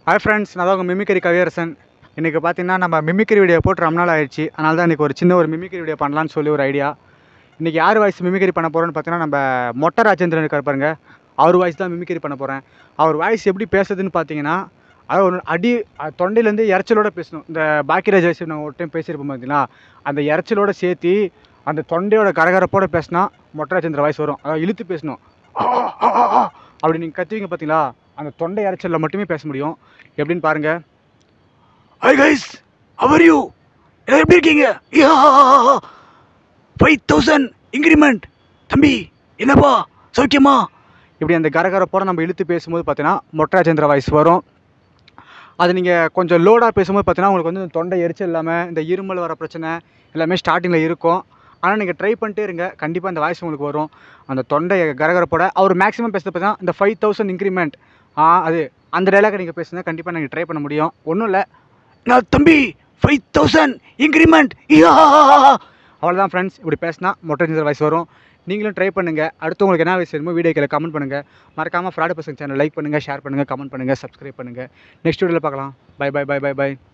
Hi friends, நான் தான் உங்கள் மிமிக்ரி கவியரசன். இன்றைக்கி பார்த்தீங்கன்னா நம்ம மிமிக்ரி வீடியோ போட்டு ரொம்ப நாள் ஆயிடுச்சு. அதனால தான் இன்றைக்கி ஒரு மிமிக்ரி வீடியோ பண்ணலான்னு சொல்லி ஒரு ஐடியா. இன்றைக்கி யார் வாய்ஸ் மிமிக்ரி பண்ண போகிறோன்னு பார்த்தீங்கன்னா நம்ம மொட்ட ராஜேந்திரன் இருக்கார் பாருங்க, அவர் வாய்ஸ் தான் மிமிக்ரி பண்ண போகிறேன். அவர் வாய்ஸ் எப்படி பேசுதுன்னு பார்த்தீங்கன்னா, அது ஒரு தொண்டையிலேருந்து இறைச்சலோடு பேசணும். இந்த பாக்கியராஜ் வாய்ஸ் நாங்கள் ஒரு டைம் பேசியிருப்போம் பார்த்தீங்களா, அந்த இறைச்சலோடு சேர்த்து அந்த தொண்டையோட கரகரப்போடு பேசினா மொட்ட ராஜேந்திர வாய்ஸ் வரும். அதாவது இழுத்து பேசணும். அப்படி நீங்கள் கத்துவீங்க பார்த்தீங்களா, அந்த தொண்டை இறைச்சலில் மட்டுமே பேச முடியும். எப்படின்னு பாருங்கள். ஹாய் கைஸ், ஹவ் யூ, எல்லாரும் எப்படி இருக்கீங்க? 5000 இன்க்ரிமெண்ட் தம்பி, என்னப்பா சௌக்கியமா? இப்படி அந்த கரகரப்போட நம்ம இழுத்து பேசும்போது பார்த்தீங்கன்னா மொட்ட ராஜேந்திர வாய்ஸ் வரும். அது நீங்கள் கொஞ்சம் லோடாக பேசும்போது பார்த்தீங்கன்னா உங்களுக்கு வந்து தொண்டை எரிச்சல் இல்லாமல் இந்த இருமல் வர பிரச்சனை எல்லாமே ஸ்டார்டிங்கில் இருக்கும். ஆனால் நீங்கள் ட்ரை பண்ணிட்டே இருங்க, கண்டிப்பாக அந்த வாய்ஸ் உங்களுக்கு வரும். அந்த தொண்டை கரகரப்போட அவர் மேக்ஸிமம் பேசுகிறது பார்த்தீங்கன்னா இந்த 5000 இன்க்ரிமெண்ட் அது அந்த டைலாக் நீங்கள் பேசுனா கண்டிப்பாக நீங்கள் ட்ரை பண்ண முடியும். ஒன்றும் இல்லை, நான் தம்பி 5000 இன்க்ரிமெண்ட் அவ்வளோதான் ஃப்ரெண்ட்ஸ். இப்படி பேசினா மொட்ட ராஜேந்திர வாய்ஸ் வரும். நீங்களும் ட்ரை பண்ணுங்கள். அடுத்து உங்களுக்கு என்ன வாய்ஸ் வேணுமோ வீடியோக்களை கமெண்ட் பண்ணுங்கள். மறக்காமல் ஃப்ராட் பசங்க சேனல் லைக் பண்ணுங்கள், ஷேர் பண்ணுங்கள், கமெண்ட் பண்ணுங்கள், சப்ஸ்கிரைப் பண்ணுங்கள். நெக்ஸ்ட் வீடியோவில் பார்க்கலாம். Bye bye bye bye by.